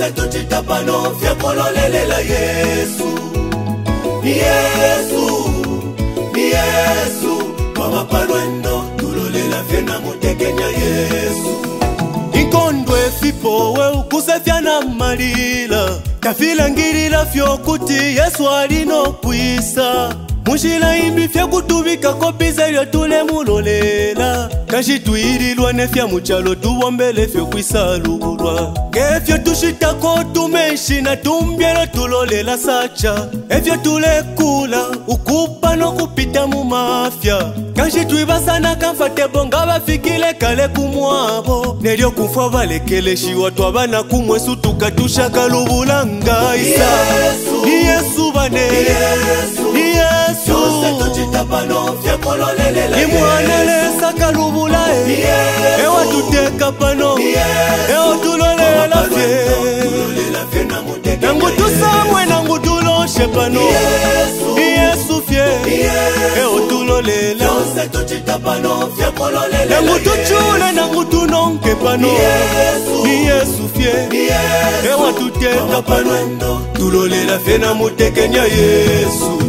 Jose tuchitapano fya kololelela Yesu. Ni Yesu, ni Yesu. Mama palwendo tulolela fena mutekenya Yesu. Inkondwe fipo we ukusefya na malila. Kafila ngirila fyo kuti Yesu alino kwisa. Mushila imbi fya kutubika kopiza ilio tule mulolela. Kashi tuirilwa nefya muchalo tuwombele fyo kwisalulwa. Gefyo tushitako tumeshina tumbyelo tulolela sacha. Efyo tule kula ukupa no kupita mu mafya. Kashi tuibasana comfortable nga bafikile kale kumwabo. Nelyo kumfwa balekele shiwa twabana kumwesu tukatusha kalubulanga isa. Ni Yesu bane, ni Yesu. Jose tuchitapano fya kololelela Yesu. Imwanelesa kalubula ewa tuteka pano ewa tulolela fye nangu tusamwe nangu tuloshe pano ni Yesu fye ewa tulolela Jose tuchitapano fya kololelela nangu tuchule nangu tunonke pano ni Yesu fye ewa tuteka pano tulolela fye na mutekenya Yesu.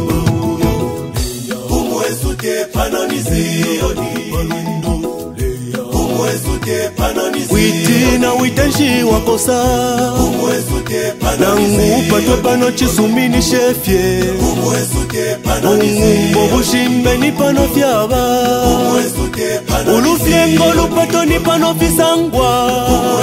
Witina witenshi wakosa nangupa twepano chisumini shefye Ungumbo bushimbe ni pano fyaba Ulufyengo lupato ni pano fisangwa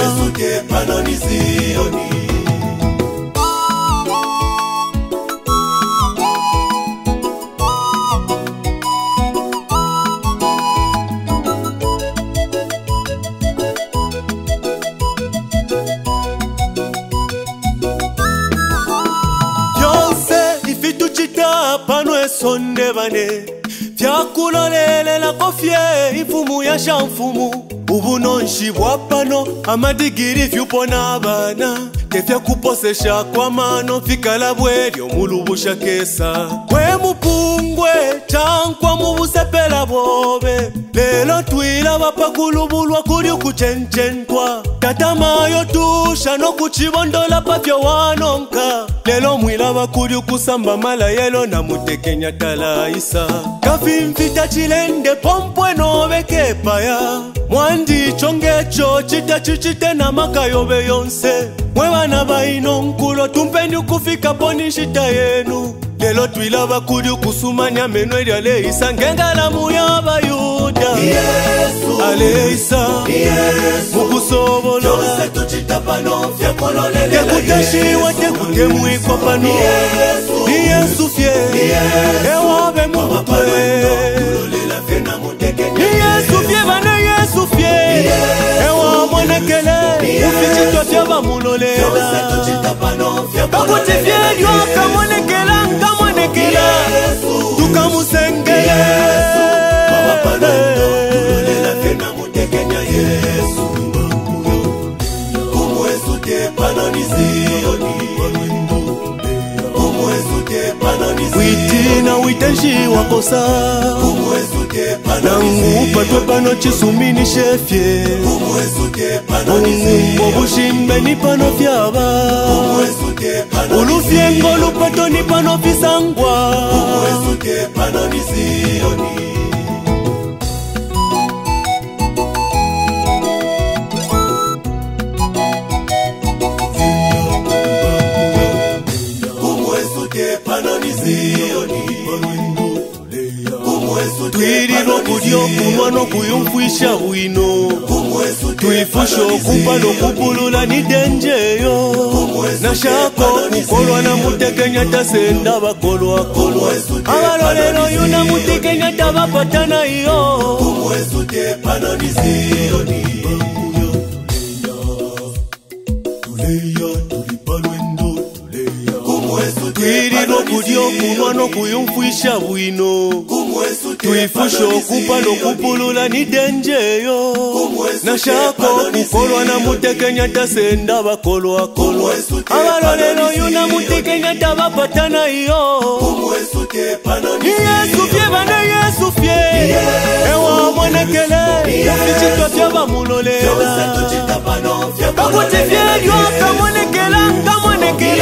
pano esonde bane vyakulolelela kofye ifumu ya shamfumu ubunonshi bwa pano amadigiri vyupona bana tefya kuposesha kwa mano fikala bwelyo mulubusha kesa kwe mupungwe chankwa mubusepela bobe lelo twila bapakulubulwa kuri kuchenchentwa tatamayo tusha no kuchibondola pafyo wanonka lelo mwila bakuri kusamba mala yelo na mutekenya talaisa kafimfita chilende pompwe no bekepaya mwandi chongecho chita chichite na makayobe yonse mwebana baino nkulo tumpeni kufika poni shita yenu lelo twila bakuri kusumanya meno elya leisa ngengala muya bayuda Yesu aleisa Yesu mukusobolo Jose tuchitapano fya kololelela Tekuteshiwa tekutemwikwa pano ni Yesu fye ewabe mupwe ni Yesu fye bane Yesu fye ewa monekele ufichitwa fya bamulolela Jose tuchitapano fya kakuti fye yoka monekela ngamonekela tukamusengele Witina witenshi wakosa nangupa twepano chisumini shefye Ungumbo bushimbe ni pano fyaba Ulufyengo lupato ni pano fisangwa Twirilo kudyo kunwa no kuyumfwisha wino Twifusho kupa no kupulula ni denjeyo Nashako kukolwa na mutekenya tasenda bakolwa kolwa Abalolero yuna mutekenya tabapatana iyo Twirilo kudio kulwano kuyumfuisha bwino tuifusha okupa nokupulula ni denjeyo nashako kukolwa na mutekenya tasenda bakolwakolwa abalolelo yuna mutekenya tabapatana iyo Yesu fye bane Yesu fye ewa mwanekele ichitwa fye bamulolela kakuti fye lyo kamwanekela